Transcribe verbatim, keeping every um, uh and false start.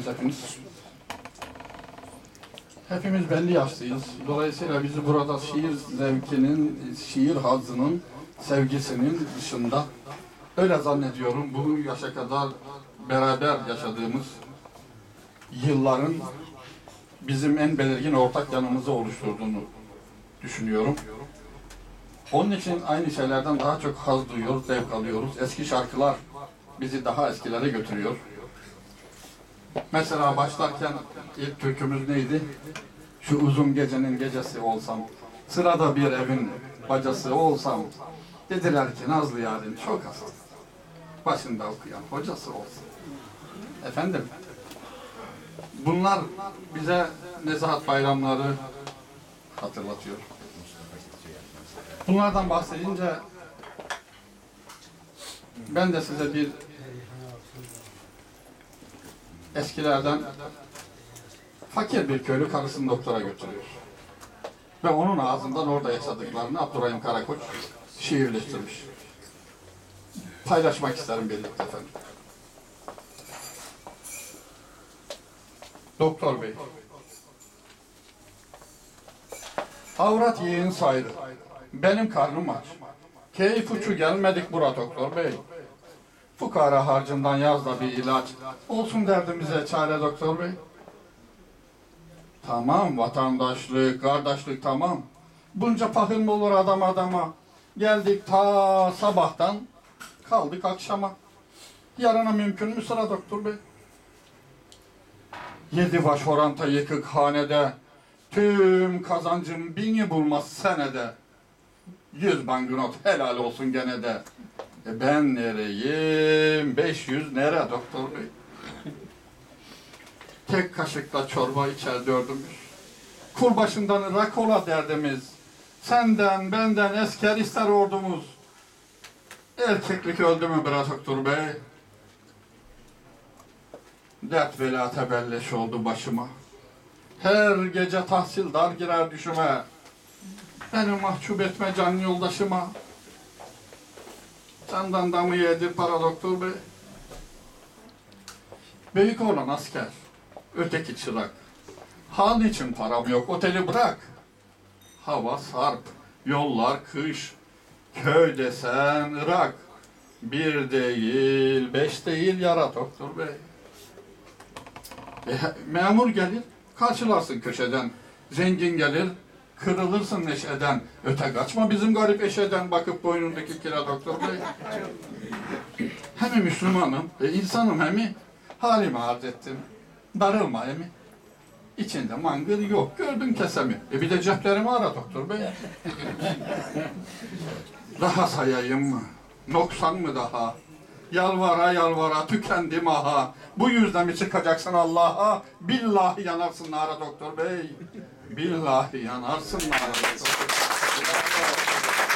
Hepimiz. Hepimiz belli yaşlıyız. Dolayısıyla bizi burada şiir zevkinin, şiir hazzının, sevgisinin dışında öyle zannediyorum bu yaşa kadar beraber yaşadığımız yılların bizim en belirgin ortak yanımızı oluşturduğunu düşünüyorum. Onun için aynı şeylerden daha çok haz duyuyoruz, zevk alıyoruz. Eski şarkılar bizi daha eskilere götürüyor. Mesela başlarken ilk türkümüz neydi? Şu uzun gecenin gecesi olsam, sırada bir evin bacası olsam, dediler ki Nazlı Yarim çok hasta, başında okuyan hocası olsun. Efendim, bunlar bize Nezahat bayramları hatırlatıyor. Bunlardan bahsedince ben de size bir eskilerden fakir bir köylü karısını doktora götürüyor. Ve onun ağzından orada yaşadıklarını Abdurrahim Karakoç şiirleştirmiş. Paylaşmak isterim birlikte efendim. Doktor Bey. Avrat yiyin sayrı. Benim karnım aç. Keyif uçu gelmedik bura doktor bey. Fukara harcından yaz da bir ilaç. Olsun derdimize çare doktor bey. Tamam vatandaşlık, kardeşlik tamam. Bunca pahıl mı olur adam adama? Geldik ta sabahtan, kaldık akşama. Yarına mümkün mü sıra doktor bey? Yedi baş oranta yıkık hanede, tüm kazancım bini bulmaz senede. Yüz banknot helal olsun gene de. E ben nereyim? Beş yüz nere doktor bey? Tek kaşıkla çorba içer dördümüz. Kul başından rakola derdimiz. Senden benden esker ister ordumuz. Erkeklik öldü mü bre doktor bey? Dert bela tebelleş oldu başıma. Her gece tahsildar girer düşüme. Beni mahcup etme can yoldaşıma. Candan damı yedir para doktor bey. Büyük olan asker, öteki çırak. Han için param yok, oteli bırak. Hava sarp, yollar kış, köy desen Irak. Bir değil, beş değil yara doktor bey. E, memur gelir, karşılarsın köşeden. Zengin gelir, kırılırsın neşeden. Öte kaçma bizim garip eşeden, bakıp boynundaki kira doktor bey. Hem Müslümanım, e, insanım hemi. Halimi arz ettim. Darılma emi. İçinde mangır yok, gördün kesemi. E bir de ceplerimi ara doktor bey. Daha sayayım mı? Noksan mı daha? Yalvara yalvara tükendim aha. Bu yüzden mi çıkacaksın Allah'a? Billahi yanarsın nara doktor bey. Billahi yanarsın nara doktor bey.